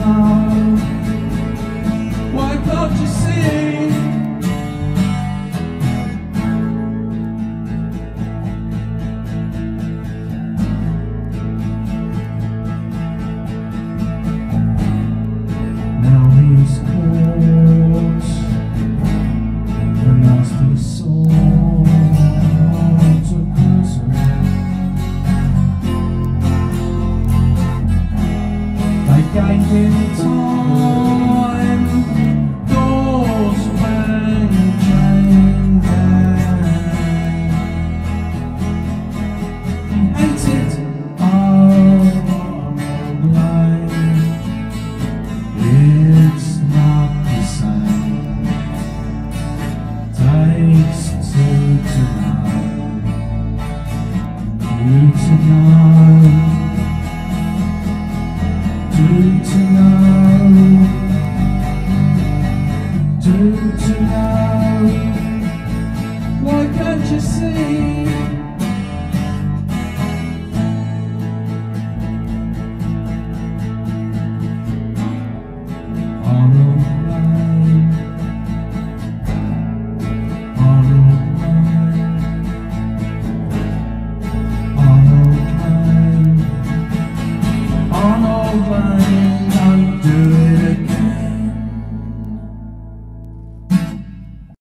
now. Why can't you see? Now he's caught the nasty sort of person. They gave him time, doors bang, chain gang. He hated our life. It's not the same. Takes two to know. You to know.